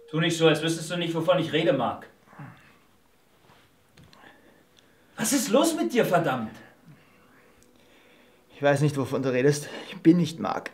Tu nicht so, als wüsstest du nicht, wovon ich rede, Mark. Was ist los mit dir, verdammt? Ich weiß nicht, wovon du redest. Ich bin nicht Mark.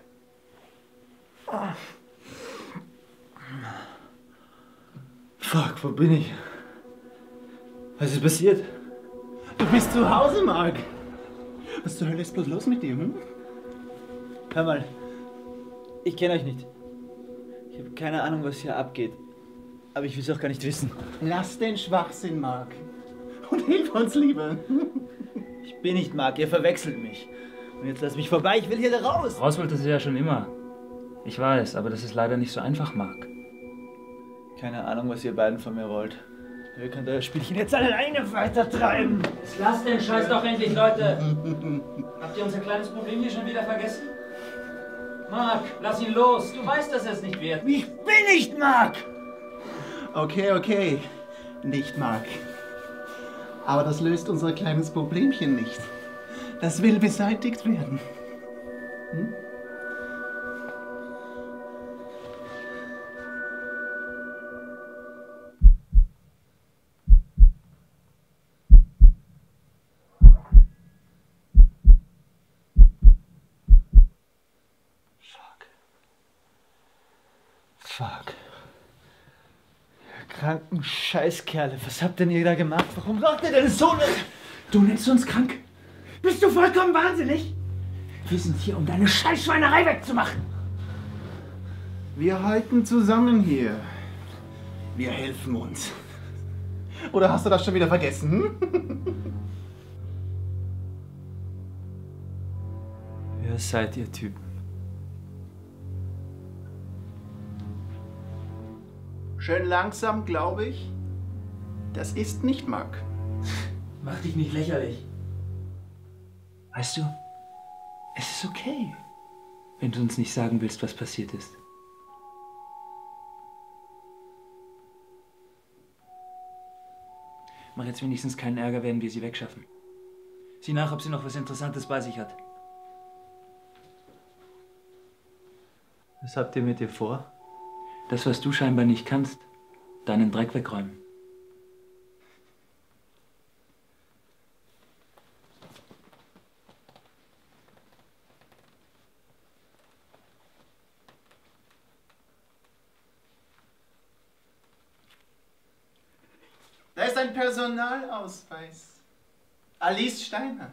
Fuck, wo bin ich? Was ist passiert? Du bist zu Hause, Mark. Was zur Hölle ist bloß los mit dir, hm? Hör mal, ich kenne euch nicht. Ich habe keine Ahnung, was hier abgeht. Aber ich will es auch gar nicht wissen. Lass den Schwachsinn, Mark. Und hilf uns lieber. Ich bin nicht Mark, ihr verwechselt mich. Und jetzt lass mich vorbei, ich will hier raus. Raus wolltest du ja schon immer. Ich weiß, aber das ist leider nicht so einfach, Mark. Keine Ahnung, was ihr beiden von mir wollt. Ihr könnt euer Spielchen jetzt alleine weitertreiben. Jetzt lasst den Scheiß doch endlich, Leute. Habt ihr unser kleines Problem hier schon wieder vergessen? Mark, lass ihn los. Du weißt, dass er es nicht wird. Ich bin nicht Mark! Okay. Nicht Mark. Aber das löst unser kleines Problemchen nicht. Das will beseitigt werden. Hm? Fuck. Ihr kranken Scheißkerle, was habt denn ihr da gemacht? Warum macht ihr denn so? Du nennst uns krank? Bist du vollkommen wahnsinnig? Wir sind hier, um deine Scheißschweinerei wegzumachen. Wir halten zusammen hier. Wir helfen uns. Oder hast du das schon wieder vergessen? Hm? Wer seid ihr Typen? Schön langsam, glaube ich. Das ist nicht Mark. Mach dich nicht lächerlich. Weißt du, es ist okay, Wenn du uns nicht sagen willst, was passiert ist. Mach jetzt wenigstens keinen Ärger, werden wir sie wegschaffen. Sieh nach, ob sie noch was Interessantes bei sich hat. was habt ihr mit ihr vor? Das, was du scheinbar nicht kannst, deinen Dreck wegräumen. Da ist ein Personalausweis. Alice Steiner.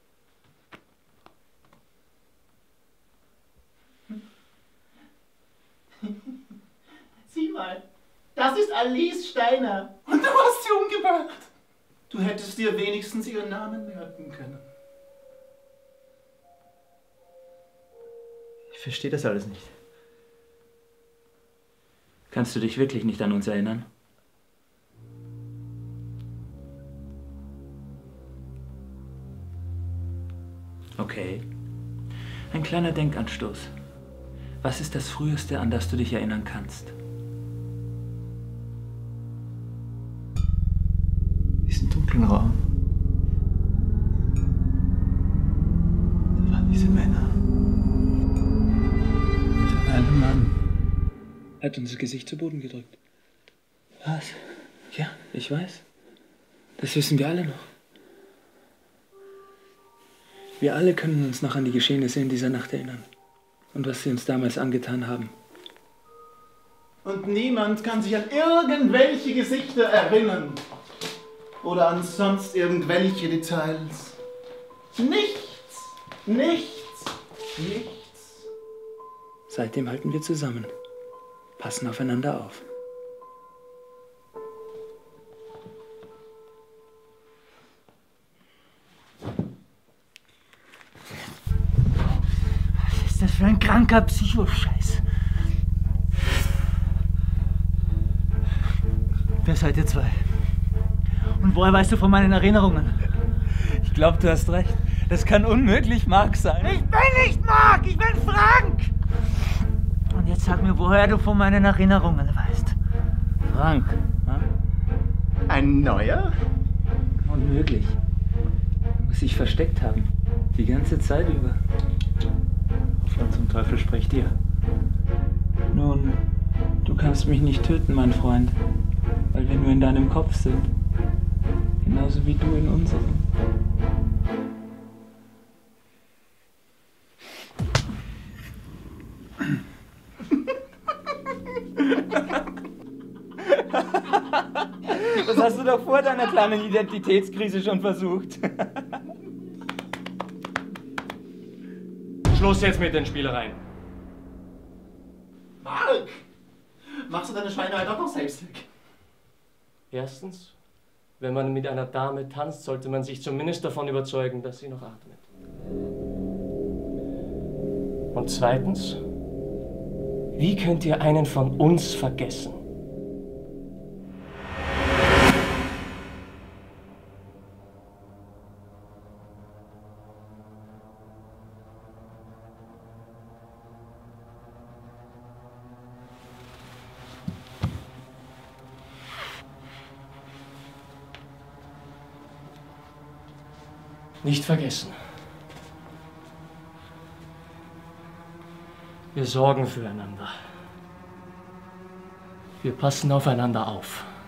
Sieh mal, das ist Alice Steiner. Und du hast sie umgebracht. Du hättest dir wenigstens ihren Namen merken können. Ich verstehe das alles nicht. Kannst du dich wirklich nicht an uns erinnern? Okay. Ein kleiner Denkanstoß. Was ist das Früheste, an das du dich erinnern kannst? Diesen dunklen Raum. Da waren diese Männer. Der eine Mann Hat unser Gesicht zu Boden gedrückt. Was? Ja, ich weiß. Das wissen wir alle noch. Wir alle können uns noch an die Geschehnisse in dieser Nacht erinnern. Und was sie uns damals angetan haben. Und niemand kann sich an irgendwelche Gesichter erinnern. Oder an sonst irgendwelche Details. Nichts. Seitdem halten wir zusammen. Passen aufeinander auf. Was ist das für ein kranker Psychoscheiß? Wer seid ihr zwei? Und woher weißt du von meinen Erinnerungen? Ich glaube, du hast recht. Das kann unmöglich Mark sein. Ich bin nicht Mark, ich bin Frank! Und jetzt sag mir, woher du von meinen Erinnerungen weißt. Frank, hm? Ein neuer? Unmöglich. Muss sich versteckt haben. Die ganze Zeit über. Wovon zum Teufel sprecht ihr? Nun, du kannst mich nicht töten, mein Freund, weil wir nur in deinem Kopf sind. Genauso wie du in unserem. Das hast du doch vor deiner kleinen Identitätskrise schon versucht. Schluss jetzt mit den Spielereien. Mark! Machst du deine Schweinerei doch noch selbst weg? Erstens, wenn man mit einer Dame tanzt, sollte man sich zumindest davon überzeugen, dass sie noch atmet. Und zweitens, wie könnt ihr einen von uns vergessen? Nicht vergessen. Wir sorgen füreinander. Wir passen aufeinander auf.